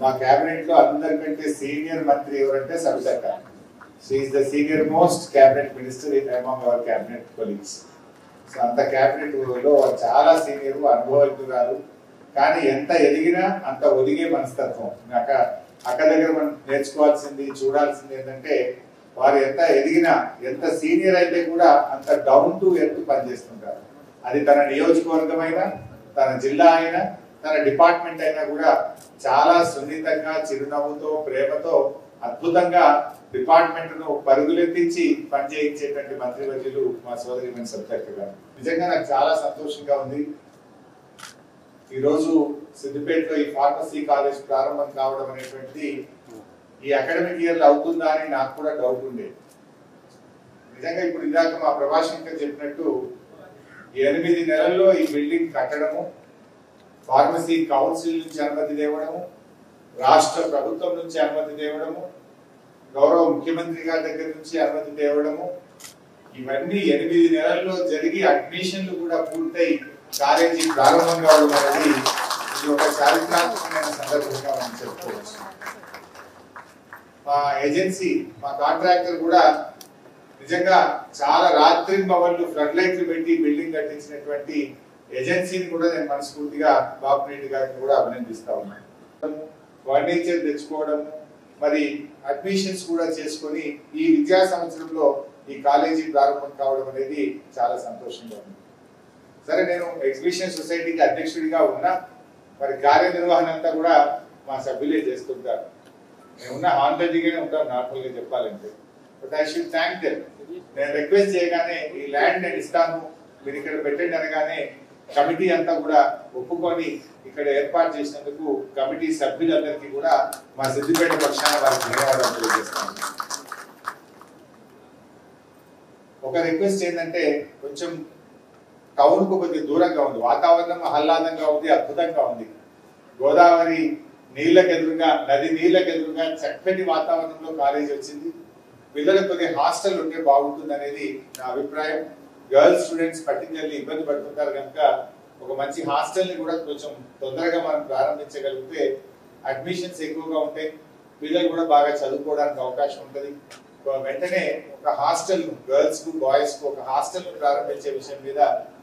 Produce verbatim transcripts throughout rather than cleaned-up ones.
మా కేబినెట్ లో అందరికంటే సీనియర్ మంత్రి ఎవరంటే సబితక్క. She is the senior most cabinet minister in among our cabinet colleagues. So అంత కేబినెట్ లో చాలా సీనియర్, అనుభవజ్ఞురాలు. కానీ ఎంత ఎదిగినా అంత ఒదిగే మనస్తత్వం. అక్క అక్క దగ్గర మనం నేర్చుకోవాల్సింది, చూడాల్సింది ఏంటంటే వారు ఎంత ఎదిగినా, ఎంత సీనియర్ అయితే కూడా అంత డౌన్ టు ఎర్త్ పనిచేస్తుంటారు. అది తన నియోజకవర్గం అయినా, తన జిల్లా అయినా, తన డిపార్ట్మెంట్ అయినా కూడా చాలా సున్నితంగా, చిరునవ్వుతో, ప్రేమతో అద్భుతంగా డిపార్ట్మెంట్ ను పరుగులెత్తించి పనిచేయించేటువంటి మంత్రివర్యులు మా సోదరి సబితక్క గారు. నిజంగా నాకు చాలా సంతోషంగా ఉంది. ఈ రోజు సిద్దిపేటలో ఈ ఫార్మసీ కాలేజ్ ప్రారంభం కావడం అనేటువంటిది ఈ అకాడమిక్ ఇయర్ లో అవుతుందా అని నాకు కూడా డౌట్ ఉండేది. నిజంగా ఇప్పుడు ఇందాక మా ప్రభాశంకర్ చెప్పినట్టు ఎనిమిది నెలల్లో ఈ బిల్డింగ్ కట్టడము, ఫార్మసీ కౌన్సిల్ నుంచి అనుమతి తేవడము, రాష్ట్ర ప్రభుత్వం నుంచి అనుమతి తేవడము, గౌరవ ముఖ్యమంత్రి గారి దగ్గర నుంచి అనుమతి తేవడము, ఇవన్నీ ఎనిమిది నెలల్లో జరిగి అడ్మిషన్లు కూడా పూర్తయి కాలేజీ ప్రారంభం కావడం అనేది ఇది ఒక చారిత్రాత్మకమైన సందర్భంగా మనం చెప్పుకోవచ్చు. మా ఏజెన్సీ, మా కాంట్రాక్టర్ కూడా నిజంగా చాలా రాత్రి పవన్లు ఫ్లడ్ లైట్లు పెట్టి బిల్డింగ్ కట్టించినటువంటి ఏజెన్సీని కూడా నేను మనస్ఫూర్తిగా బాబురెడ్డి గారిని కూడా అభినందిస్తా ఉన్నాను. ఫర్నిచర్ తెచ్చుకోవడము, మరి అడ్మిషన్స్ కూడా చేసుకొని ఈ విద్యా సంవత్సరంలో ఈ కాలేజీ ప్రారంభం కావడం అనేది చాలా సంతోషంగా ఉంది. సరే, నేను ఎగ్జిబిషన్ సొసైటీకి అధ్యక్షుడిగా ఉన్నా, మరి కార్యనిర్వహణ అంతా కూడా మా సభ్యులే చేస్తుంటారు. నేను ఉన్న హాంటెడ్గానే ఉంటాను నార్మల్ గా చెప్పాలంటే. But I should thank them. నేను రిక్వెస్ట్ చేయగానే ఈ ల్యాండ్ నేను ఇస్తాను, మీరు ఇక్కడ పెట్టండి అనగానే కమిటీ అంతా కూడా ఒప్పుకొని ఇక్కడ ఏర్పాటు చేసినందుకు కమిటీ సభ్యులందరికీ కూడా మా సిద్దిపేట పక్షాన వారికి ధన్యవాదాలు తెలియజేస్తాను. ఒక రిక్వెస్ట్ ఏంటంటే, కొంచెం టౌన్ కు కొద్దిగా దూరంగా ఉంది, వాతావరణం ఆహ్లాదంగా ఉంది, అద్భుతంగా ఉంది. గోదావరి నీళ్ళకి ఎదురుగా, నది నీళ్ళకి ఎదురుగా చక్కటి వాతావరణంలో కాలేజీ వచ్చింది. పిల్లలకు కొద్దిగా హాస్టల్ ఉంటే బాగుంటుంది అనేది నా అభిప్రాయం. గర్ల్స్ స్టూడెంట్స్ పర్టికులర్లీ ఇబ్బంది పడుతుంటారు కనుక ఒక మంచి హాస్టల్ ని కూడా కొంచెం తొందరగా మనం ప్రారంభించగలిగితే అడ్మిషన్స్ ఎక్కువగా ఉంటాయి, పిల్లలు కూడా బాగా చదువుకోవడానికి అవకాశం ఉంటుంది. వెంటనే ఒక హాస్టల్, గర్ల్స్ కు బాయ్స్ కు ఒక హాస్టల్ ను ప్రారంభించే విషయం మీద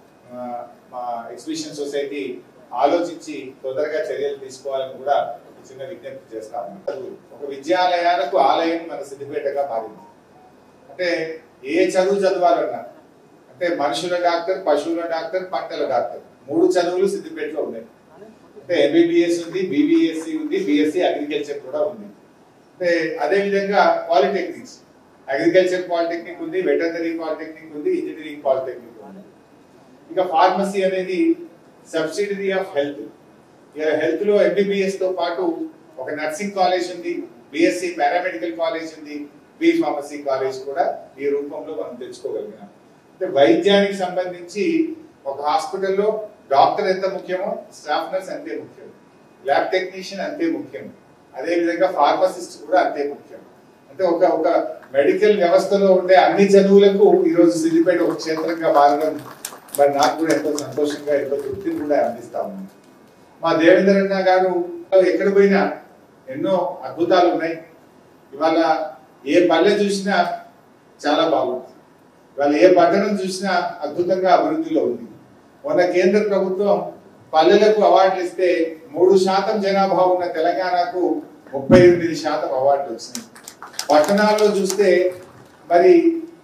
మా ఎగ్జిబిషన్ సొసైటీ ఆలోచించి తొందరగా చర్యలు తీసుకోవాలని కూడా చిన్న విజ్ఞప్తి చేస్తాము. ఒక విద్యాలయాలకు ఆలయం మన సిద్దిపేటగా మారింది. అంటే ఏ చదువు చదవాలన్నా, అంటే మనుషుల డాక్టర్, పశువుల డాక్టర్, పంటల డాక్టర్, మూడు చదువులు సిద్దిపేటలో ఉన్నాయి. అంటే ఎంబీబీఎస్ ఉంది, బీబీఎస్సీ ఉంది, బీఎస్సీ అగ్రికల్చర్ కూడా ఉంది. అంటే అదే విధంగా పాలిటెక్నిక్స్, అగ్రికల్చర్ పాలిటెక్నిక్ ఉంది, వెటర్నరీ పాలిటెక్నిక్ ఉంది, ఇంజనీరింగ్ పాలిటెక్నిక్ ఉంది. ఇక ఫార్మసీ అనేది సబ్సిడరీ ఆఫ్ హెల్త్. హెల్త్ లో ఎంబీబీఎస్ తో పాటు ఒక నర్సింగ్ కాలేజ్ ఉంది, బిఎస్సి పారామెడికల్ కాలేజ్ ఉంది, బి ఫార్మసీ కాలేజ్ కూడా ఈ రూపంలో మనం తెచ్చుకోగలిగినాం. అంటే వైద్యానికి సంబంధించి ఒక హాస్పిటల్లో డాక్టర్ ఎంత ముఖ్యమో స్టాఫ్ నర్స్ అంతే ముఖ్యం, ల్యాబ్ టెక్నీషియన్ అంతే ముఖ్యం, అదే విధంగా ఫార్మసిస్ట్ కూడా అంతే ముఖ్యం. అంటే ఒక ఒక మెడికల్ వ్యవస్థలో ఉండే అన్ని చదువులకు ఈరోజు సిద్దిపేట ఒక క్షేత్రంగా మారడం మరి నాకు కూడా ఎంతో సంతోషంగా, ఎంతో తృప్తిని కూడా అందిస్తా ఉంది. మా దేవేంద్ర అన్న గారు ఎక్కడ పోయినా ఎన్నో అద్భుతాలు ఉన్నాయి. ఇవాళ ఏ పల్లె చూసినా చాలా బాగుంది, ఇవాళ ఏ పట్టణం చూసినా అద్భుతంగా అభివృద్ధిలో ఉంది. మొన్న కేంద్ర ప్రభుత్వం పల్లెలకు అవార్డులు ఇస్తే మూడు శాతం జనాభా ఉన్న తెలంగాణకు ముప్పై ఎనిమిది శాతం అవార్డులు వచ్చినాయి. పట్టణాల్లో చూస్తే మరి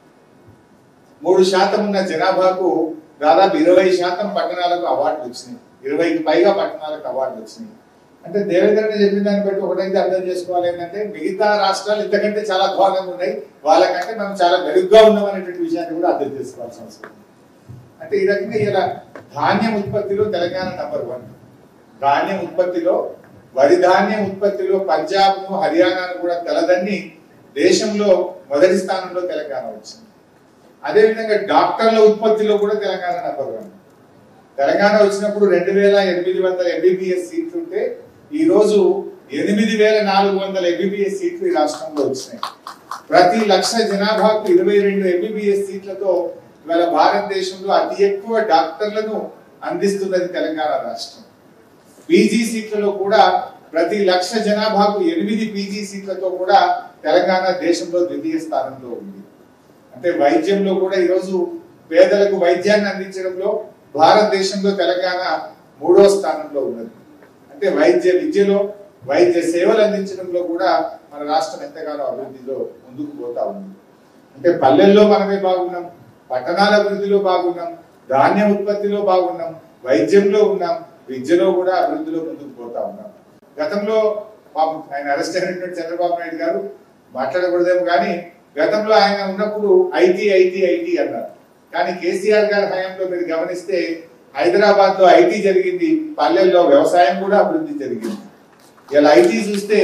మూడు శాతం ఉన్న జనాభాకు దాదాపు ఇరవై శాతం పట్టణాలకు అవార్డులు వచ్చినాయి, ఇరవైకి పైగా పట్టణాలకు అవార్డులు వచ్చినాయి. అంటే దేవేంద్రని చెప్పిన దాన్ని బట్టి ఒకటైతే అర్థం చేసుకోవాలి ఏంటంటే మిగతా రాష్ట్రాలు ఇంతకంటే చాలా ఘోరంగా ఉన్నాయి, వాళ్ళకంటే మనం చాలా మెరుగ్గా ఉన్నాం అనేటువంటి విషయాన్ని కూడా అర్థం చేసుకోవాల్సిన అవసరం ఉంది. అంటే ఈ రకంగా ఇలా ధాన్యం ఉత్పత్తిలో తెలంగాణ నంబర్ వన్. ధాన్యం ఉత్పత్తిలో, వరి ధాన్యం ఉత్పత్తిలో పంజాబ్ ను, హర్యానాను కూడా తెలదన్ని దేశంలో మొదటి స్థానంలో తెలంగాణ వచ్చింది. అదేవిధంగా డాక్టర్ల ఉత్పత్తిలో కూడా తెలంగాణ నంబర్ వన్. తెలంగాణ వచ్చినప్పుడు రెండు వేల ఎనిమిది వందల ఎంబీబీఎస్ సీట్లు ఉంటే ఈ రోజు ఎనిమిది వేల నాలుగు వందల ఎంబీబీఎస్ సీట్లు ఈ రాష్ట్రంలో వచ్చినాయి. ప్రతి లక్ష జనాభాకు ఇరవై రెండు ఎంబీబీఎస్ సీట్లతో ఇవాళ భారతదేశంలో అతి ఎక్కువ డాక్టర్లను అందిస్తున్నది తెలంగాణ రాష్ట్రం. పీజీ సీట్లలో కూడా ప్రతి లక్ష జనాభాకు ఎనిమిది పీజీ సీట్లతో కూడా తెలంగాణ దేశంలో ద్వితీయ స్థానంలో ఉంది. అంటే వైద్యంలో కూడా ఈరోజు పేదలకు వైద్యాన్ని అందించడంలో భారతదేశంలో తెలంగాణ మూడో స్థానంలో ఉన్నది. అంటే వైద్య విద్యలో వైద్య సేవలు అందించడంలో కూడా మన రాష్ట్రం ఎంతగానో అభివృద్ధిలో ముందుకు పోతా ఉంది. అంటే పల్లెల్లో మనమే బాగున్నాం, పట్టణాల అభివృద్ధిలో బాగున్నాం, ధాన్య ఉత్పత్తిలో బాగున్నాం, వైద్యంలో ఉన్నాం, విద్యలో కూడా అభివృద్ధిలో ముందుకు పోతా ఉన్నాం. గతంలో ఆయన అరెస్ట్ అయినటువంటి చంద్రబాబు నాయుడు గారు మాట్లాడకూడదేమో కానీ గతంలో ఆయన ఉన్నప్పుడు ఐటీ ఐటీ ఐటీ అన్నారు. కానీ కేసీఆర్ గారి హయాంలో మీరు గమనిస్తే హైదరాబాద్ లో ఐటీ జరిగింది, పల్లెల్లో వ్యవసాయం కూడా అభివృద్ధి జరిగింది. ఇలా ఐటీ చూస్తే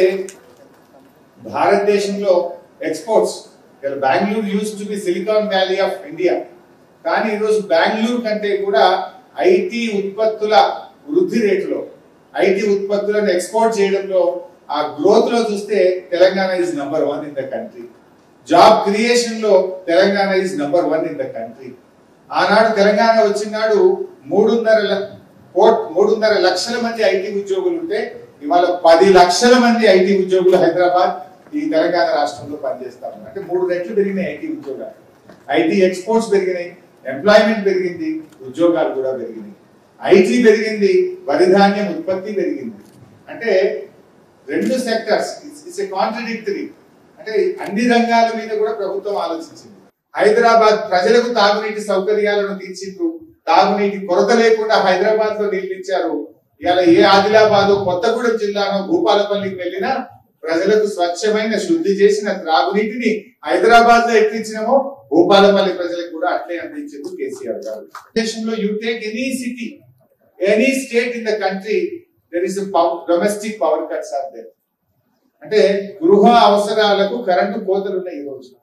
భారతదేశంలో ఎక్స్పోర్ట్స్ ఇలా Bengaluru used to be silicon valley of India, కానీ ఈరోజు బెంగళూరు కంటే కూడా ఐటీ ఉత్పత్తుల వృద్ధి రేటులో ఐటీ ఉత్పత్తులను ఎక్స్పోర్ట్ చేయడంలో ఆ గ్రోత్ లో చూస్తే Telangana is number one in the country. Job creation లో Telangana is number one in the country. ఆనాడు తెలంగాణ వచ్చినాడు మూడున్నర మూడున్నర లక్షల మంది ఐటీ ఉద్యోగులు ఉంటే ఇవాళ పది లక్షల మంది ఐటీ ఉద్యోగులు హైదరాబాద్ ఈ తెలంగాణ రాష్ట్రంలో పనిచేస్తా ఉన్నారు. అంటే మూడు రెట్లు పెరిగినాయి ఐటీ ఉద్యోగాలు, ఐటీ ఎక్స్పోర్ట్స్ పెరిగినాయి, ఎంప్లాయ్మెంట్ పెరిగింది, ఉద్యోగాలు కూడా పెరిగినాయి. ఐటీ పెరిగింది, వరి ధాన్యం ఉత్పత్తి పెరిగింది. అంటే రెండు సెక్టర్స్ ఇట్స్ ఏ కాంట్రడిక్టరీ. అంటే అన్ని రంగాల మీద కూడా ప్రభుత్వం ఆలోచించింది. హైదరాబాద్ ప్రజలకు తాగునీటి సౌకర్యాలను తీర్చిండ్రు, తాగునీటి కొరత లేకుండా హైదరాబాద్ లో నిర్మించారు. ఇవాళ ఏ ఆదిలాబాద్ కొత్తగూడెం జిల్లాలో భూపాలపల్లికి వెళ్ళినా ప్రజలకు స్వచ్ఛమైన శుద్ధి చేసిన త్రాగునీటిని హైదరాబాద్ లో ఎక్కించినామో భూపాలపల్లి ప్రజలకు కూడా అట్లే అందించారు కేసీఆర్ గారు. దేశంలో you take any city, any state in the country, there is domestic power cuts are there. అంటే గృహ అవసరాలకు కరెంటు కోతలు ఉన్నాయి. ఈ రోజు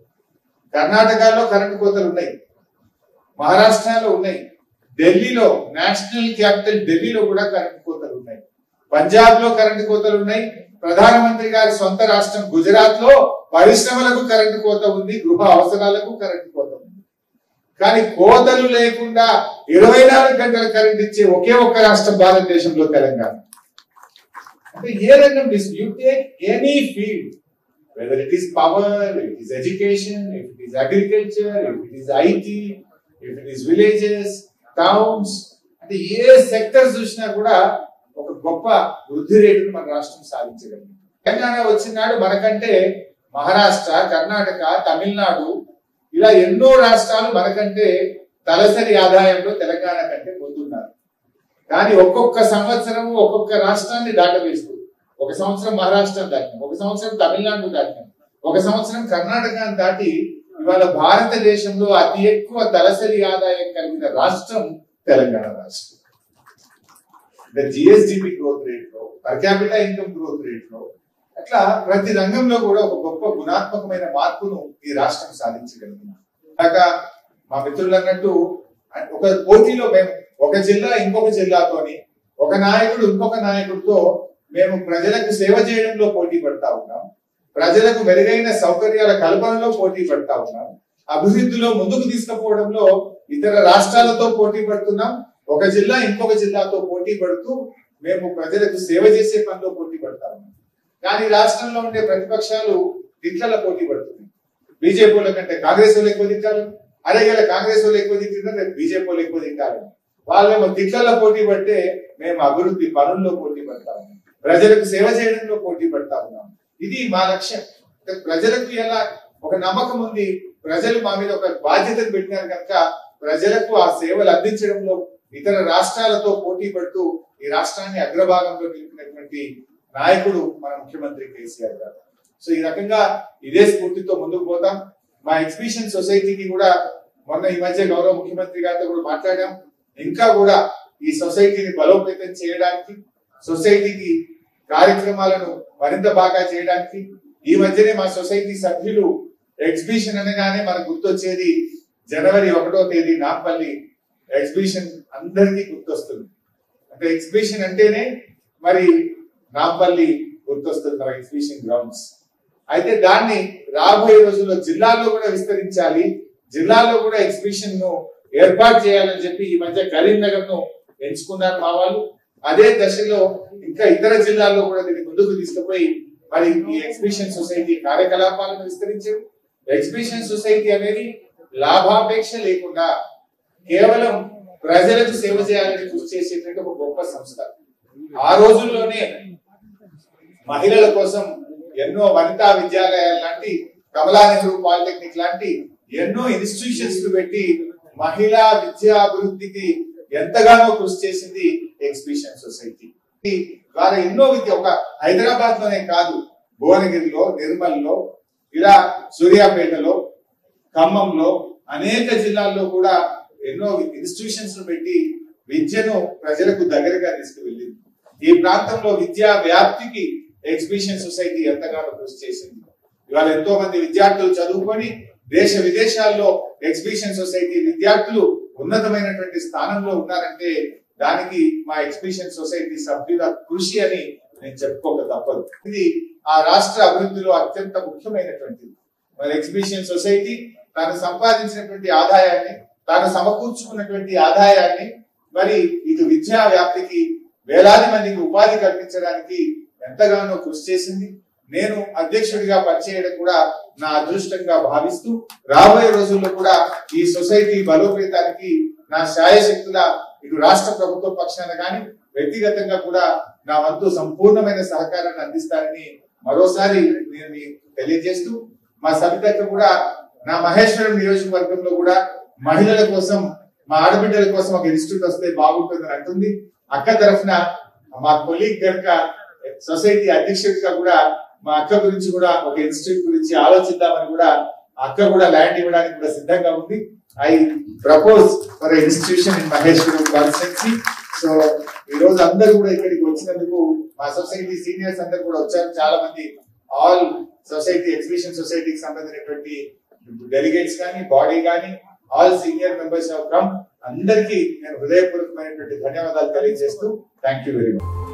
కర్ణాటకలో కరెంటు కోతలు ఉన్నాయి, మహారాష్ట్రలో ఉన్నాయి, ఢిల్లీలో నేషనల్ క్యాపిటల్ ఢిల్లీలో కూడా కరెంటు కోతలు ఉన్నాయి, పంజాబ్ లో కరెంటు కోతలు ఉన్నాయి. ప్రధానమంత్రి గారి సొంత రాష్ట్రం గుజరాత్ లో పరిశ్రమలకు కరెంటు కోత ఉంది, గృహ అవసరాలకు కరెంటు కోత ఉంది. కానీ కోతలు లేకుండా ఇరవై నాలుగు గంటల కరెంట్ ఇచ్చే ఒకే ఒక్క రాష్ట్రం భారతదేశంలో తెలంగాణ. అంటే ఏ రంగం you take any field, whether it is power, it is education, if it is agriculture, if it is IT, if it is villages, towns, అంటే ఏ సెక్టర్ చూసినా కూడా ఒక గొప్ప వృద్ధి రేటును మన రాష్ట్రం సాధించగలిగింది. తెలంగాణ వచ్చినాడు మనకంటే మహారాష్ట్ర, కర్ణాటక, తమిళనాడు ఇలా ఎన్నో రాష్ట్రాలు మనకంటే తలసరి ఆదాయంలో తెలంగాణ కంటే ముందున్నారు. కానీ ఒక్కొక్క సంవత్సరం ఒక్కొక్క రాష్ట్రాన్ని దాటవేస్తూ ఒక సంవత్సరం మహారాష్ట్రం దాటినాం, ఒక సంవత్సరం తమిళనాడు దాటినాం, ఒక సంవత్సరం కర్ణాటకను దాటి ఇవాళ భారతదేశంలో అతి ఎక్కువ తలసరి ఆదాయం కలిగిన రాష్ట్రం తెలంగాణ రాష్ట్రం. జిఎస్డిపి గ్రోత్ రేట్ లో, per capital income growth rate లో, అట్లా ప్రతి రంగంలో కూడా ఒక గొప్ప గుణాత్మకమైన మార్పును ఈ రాష్ట్రం సాధించగలిగింది. కాక మా మిత్రులు అన్నట్టు ఒక పోటీలో మేము ఒక జిల్లా ఇంకొక జిల్లాతోని, ఒక నాయకుడు ఇంకొక నాయకుడితో మేము ప్రజలకు సేవ చేయడంలో పోటీ పడతా ఉన్నాం, ప్రజలకు మెరుగైన సౌకర్యాల కల్పనలో పోటీ పడతా ఉన్నాం, అభివృద్ధిలో ముందుకు తీసుకుపోవడంలో ఇతర రాష్ట్రాలతో పోటీ పడుతున్నాం, ఒక జిల్లా ఇంకొక జిల్లాతో పోటీ పడుతూ మేము ప్రజలకు సేవ చేసే పనిలో పోటీ పడతా ఉన్నాం. కానీ రాష్ట్రంలో ఉండే ప్రతిపక్షాలు తిట్ల పోటీ పడుతున్నాయి. బీజేపీ వాళ్ళ కంటే కాంగ్రెస్ వాళ్ళు ఎక్కువ తిట్టారు, అదేగల కాంగ్రెస్ వాళ్ళు ఎక్కువ తిట్టినారు, రేపు బీజేపీ వాళ్ళు ఎక్కువ తిట్టారు. వాళ్ళేమో తిట్ల పోటీ పడితే మేము అభివృద్ధి పనుల్లో పోటీ పడతా ఉన్నాం, ప్రజలకు సేవ చేయడంలో పోటీ పడతా ఉన్నాం. ఇది మా లక్ష్యం. ప్రజలకు ఎలా ఒక నమ్మకం ఉంది, ప్రజలు మా మీద ఒక బాధ్యతను పెట్టినారు కనుక ప్రజలకు ఆ సేవలు అందించడంలో ఇతర రాష్ట్రాలతో పోటీ పడుతూ ఈ రాష్ట్రాన్ని అగ్రభాగంలో నిలిపినటువంటి నాయకుడు మన ముఖ్యమంత్రి కేసీఆర్ గారు. సో ఈ రకంగా ఇదే స్ఫూర్తితో ముందుకు పోతాం. మా ఎగ్జిబిషన్ సొసైటీకి కూడా మొన్న ఈ మధ్య గౌరవ ముఖ్యమంత్రి గారితో కూడా మాట్లాడాం. ఇంకా కూడా ఈ సొసైటీని బలోపేతం చేయడానికి, సొసైటీకి కార్యక్రమాలను మరింత బాగా చేయడానికి, ఈ మధ్యనే మా సొసైటీ సభ్యులు ఎగ్జిబిషన్ అనగానే మనకు గుర్తొచ్చేది జనవరి ఒకటో తేదీ నాంపల్లి ఎగ్జిబిషన్ అందరికీ గుర్తొస్తుంది. అంటే ఎగ్జిబిషన్ అంటేనే మరి నాంపల్లి గుర్తొస్తుంది, మన ఎగ్జిబిషన్ గ్రౌండ్స్. అయితే దాన్ని రాబోయే రోజుల్లో జిల్లాలో కూడా విస్తరించాలి, జిల్లాలో కూడా ఎగ్జిబిషన్ ను ఏర్పాటు చేయాలని చెప్పి ఈ మధ్య కరీంనగర్ ను ఎంచుకున్నారు మా వాళ్ళు. అదే దశలో ఇంకా ఇతర జిల్లాల్లో కూడా దీన్ని ముందుకు తీసుకుపోయి మరి ఈ ఎగ్జిబిషన్ సొసైటీ కార్యకలాపాలను విస్తరించారు. ఎగ్జిబిషన్ సొసైటీ అనేది లాభాపేక్ష లేకుండా కేవలం ప్రజలకు సేవ చేయాలని కృషి చేసేటువంటి ఒక గొప్ప సంస్థ. ఆ రోజుల్లోనే మహిళల కోసం ఎన్నో వనితా విద్యాలయాలు లాంటి, కమలా నెహ్రూ పాలిటెక్నిక్ లాంటి ఎన్నో ఇన్స్టిట్యూషన్స్ పెట్టి మహిళా విద్యా అభివృద్ధికి ఎంతగానో కృషి చేసింది ఎగ్జిబిషన్ సొసైటీ ద్వారా. ఎన్నో విద్య ఒక హైదరాబాద్ లోనే కాదు, భువనగిరిలో, నిర్మల్లో, ఇలా సూర్యాపేటలో, ఖమ్మంలో అనేక జిల్లాల్లో కూడా ఎన్నో ఇన్స్టిట్యూషన్స్ పెట్టి విద్యను ప్రజలకు దగ్గరగా తీసుకువెళ్ళింది. ఈ ప్రాంతంలో విద్యా వ్యాప్తికి ఎగ్జిబిషన్ సొసైటీ ఎంతగానో కృషి చేసింది. ఇవాళ ఎంతో మంది విద్యార్థులు చదువుకొని దేశ విదేశాల్లో ఎగ్జిబిషన్ సొసైటీ విద్యార్థులు ఉన్నతమైనటువంటి స్థానంలో ఉన్నారంటే దానికి మా ఎగ్జిబిషన్ సొసైటీ సభ్యుల కృషి అని నేను చెప్పుకోక తప్పదు. ఇది ఆ రాష్ట్ర అభివృద్ధిలో అత్యంత ముఖ్యమైనటువంటిది. మరి ఎగ్జిబిషన్ సొసైటీ తాను సంపాదించినటువంటి ఆదాయాన్ని, తాను సమకూర్చుకున్నటువంటి ఆదాయాన్ని మరి ఇటు విద్యా వ్యాప్తికి, వేలాది మందికి ఉపాధి కల్పించడానికి ఎంతగానో కృషి చేసింది. నేను అధ్యక్షుడిగా పనిచేయడం కూడా నా అదృష్టంగా భావిస్తూ రాబోయే రోజుల్లో కూడా ఈ సొసైటీ బలోపేతానికి నా శాయశక్తుల ఇటు రాష్ట్ర ప్రభుత్వ పక్షాన కానీ వ్యక్తిగతంగా కూడా నా వంతు సంపూర్ణమైన సహకారాన్ని అందిస్తానని మరోసారి నేను తెలియజేస్తూ, మా సవితక్క కూడా నా మహేశ్వరం నియోజకవర్గంలో కూడా మహిళల కోసం, మా ఆడబిడ్డల కోసం ఒక ఇన్స్టిట్యూట్ వస్తే బాగుంటుందని అంటుంది. అక్క తరఫున మా కొలీగ్ కనుక సొసైటీ అధ్యక్షుడిగా కూడా మా అక్క గురించి కూడా ఒక ఇన్స్టిట్యూట్ గురించి ఆలోచిద్దామని కూడా అక్క కూడా ల్యాండ్ ఇవ్వడానికి కూడా సిద్ధంగా ఉంది. I propose for institution in Maheshwaram constituency. So ఈ రోజు అందరూ కూడా ఇక్కడికి వచ్చినందుకు మా సొసైటీ సీనియర్స్ అందరు కూడా వచ్చారు. చాలా మంది ఆల్ సొసైటీ ఎగ్జిబిషన్ సొసైటీకి సంబంధించినటువంటి డెలిగేట్స్ కానీ, బాడీ కానీ, all senior members of come. అందరికీ నేను హృదయపూర్వకమైనటువంటి ధన్యవాదాలు తెలియజేస్తూ థ్యాంక్ యూ వెరీ మచ్.